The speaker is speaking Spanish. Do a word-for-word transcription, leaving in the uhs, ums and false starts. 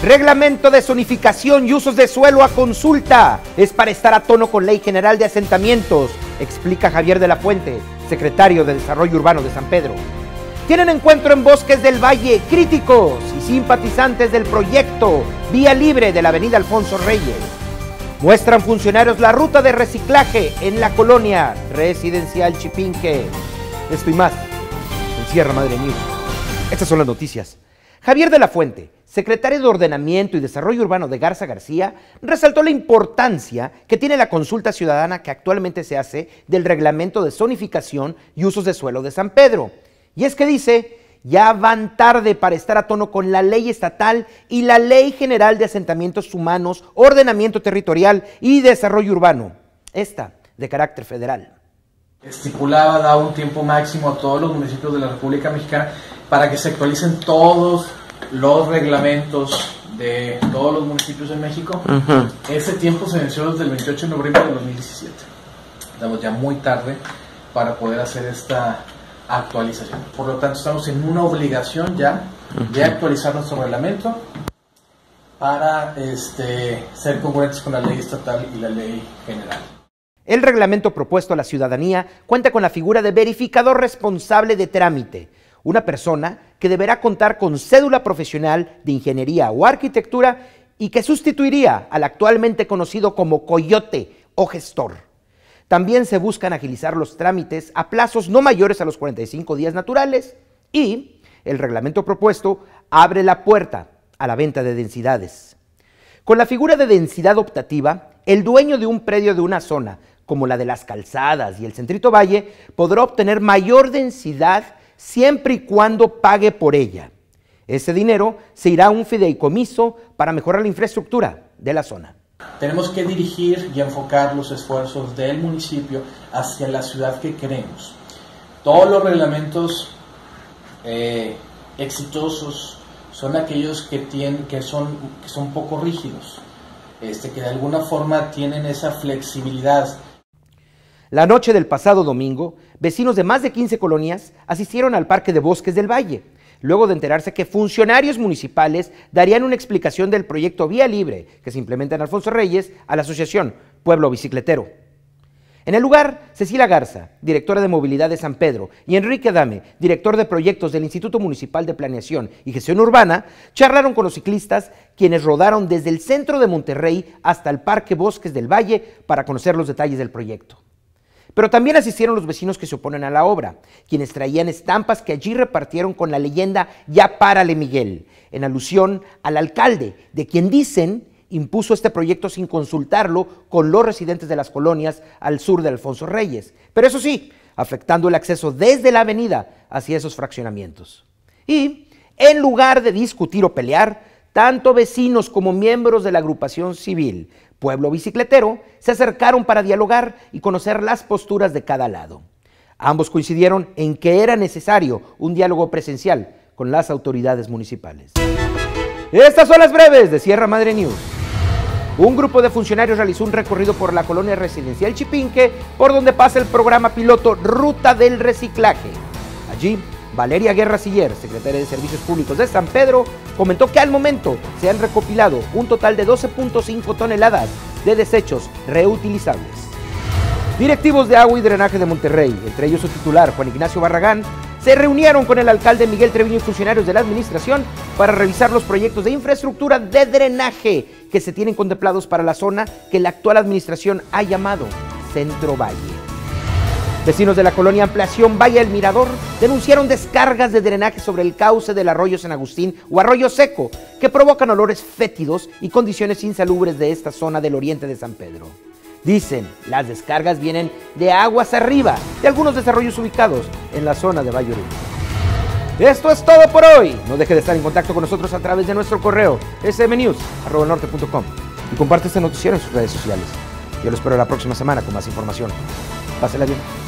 Reglamento de zonificación y usos de suelo a consulta. Es para estar a tono con Ley General de Asentamientos, explica Javier de la Fuente, secretario de Desarrollo Urbano de San Pedro. Tienen encuentro en Bosques del Valle críticos y simpatizantes del proyecto Vía Libre de la avenida Alfonso Reyes. Muestran funcionarios la ruta de reciclaje en la colonia residencial Chipinque. Esto y más en Sierra Madre News. Estas son las noticias. Javier de la Fuente, secretario de Ordenamiento y Desarrollo Urbano de Garza García, resaltó la importancia que tiene la consulta ciudadana que actualmente se hace del reglamento de zonificación y usos de suelo de San Pedro. Y es que dice, ya van tarde para estar a tono con la ley estatal y la Ley General de Asentamientos Humanos, Ordenamiento Territorial y Desarrollo Urbano, esta de carácter federal. Estipulaba, da un tiempo máximo a todos los municipios de la República Mexicana para que se actualicen todos los reglamentos de todos los municipios de México. Uh-huh. Ese tiempo se venció desde el veintiocho de noviembre de dos mil diecisiete. Estamos ya muy tarde para poder hacer esta actualización. Por lo tanto, estamos en una obligación ya de actualizar nuestro reglamento para este, ser congruentes con la ley estatal y la ley general. El reglamento propuesto a la ciudadanía cuenta con la figura de verificador responsable de trámite, una persona que deberá contar con cédula profesional de ingeniería o arquitectura y que sustituiría al actualmente conocido como coyote o gestor. También se buscan agilizar los trámites a plazos no mayores a los cuarenta y cinco días naturales y el reglamento propuesto abre la puerta a la venta de densidades. Con la figura de densidad optativa, el dueño de un predio de una zona, como la de las Calzadas y el Centrito Valle, podrá obtener mayor densidad siempre y cuando pague por ella. Ese dinero se irá a un fideicomiso para mejorar la infraestructura de la zona. Tenemos que dirigir y enfocar los esfuerzos del municipio hacia la ciudad que queremos. Todos los reglamentos eh, exitosos son aquellos que, tienen, que, son, que son poco rígidos, este, que de alguna forma tienen esa flexibilidad. La noche del pasado domingo, vecinos de más de quince colonias asistieron al Parque de Bosques del Valle, luego de enterarse que funcionarios municipales darían una explicación del proyecto Vía Libre que se implementa en Alfonso Reyes a la asociación Pueblo Bicicletero. En el lugar, Cecilia Garza, directora de Movilidad de San Pedro, y Enrique Adame, director de proyectos del Instituto Municipal de Planeación y Gestión Urbana, charlaron con los ciclistas, quienes rodaron desde el centro de Monterrey hasta el Parque Bosques del Valle para conocer los detalles del proyecto. Pero también asistieron los vecinos que se oponen a la obra, quienes traían estampas que allí repartieron con la leyenda "Ya párale, Miguel", en alusión al alcalde, de quien dicen impuso este proyecto sin consultarlo con los residentes de las colonias al sur de Alfonso Reyes, pero eso sí, afectando el acceso desde la avenida hacia esos fraccionamientos. Y, en lugar de discutir o pelear, tanto vecinos como miembros de la agrupación civil Pueblo Bicicletero se acercaron para dialogar y conocer las posturas de cada lado. Ambos coincidieron en que era necesario un diálogo presencial con las autoridades municipales. Estas son las breves de Sierra Madre News. Un grupo de funcionarios realizó un recorrido por la colonia residencial Chipinque, por donde pasa el programa piloto Ruta del Reciclaje. Allí, Valeria Guerra Siller, secretaria de Servicios Públicos de San Pedro, comentó que al momento se han recopilado un total de doce punto cinco toneladas de desechos reutilizables. Directivos de Agua y Drenaje de Monterrey, entre ellos su titular Juan Ignacio Barragán, se reunieron con el alcalde Miguel Treviño y funcionarios de la administración para revisar los proyectos de infraestructura de drenaje que se tienen contemplados para la zona que la actual administración ha llamado Centro Valle. Vecinos de la colonia Ampliación Valle del Mirador denunciaron descargas de drenaje sobre el cauce del arroyo San Agustín o arroyo seco que provocan olores fétidos y condiciones insalubres de esta zona del oriente de San Pedro. Dicen, las descargas vienen de aguas arriba de algunos desarrollos ubicados en la zona de Valle Oriente. Esto es todo por hoy. No deje de estar en contacto con nosotros a través de nuestro correo ese eme news arroba norte punto com y comparte este noticiero en sus redes sociales. Yo lo espero la próxima semana con más información. Pásela bien.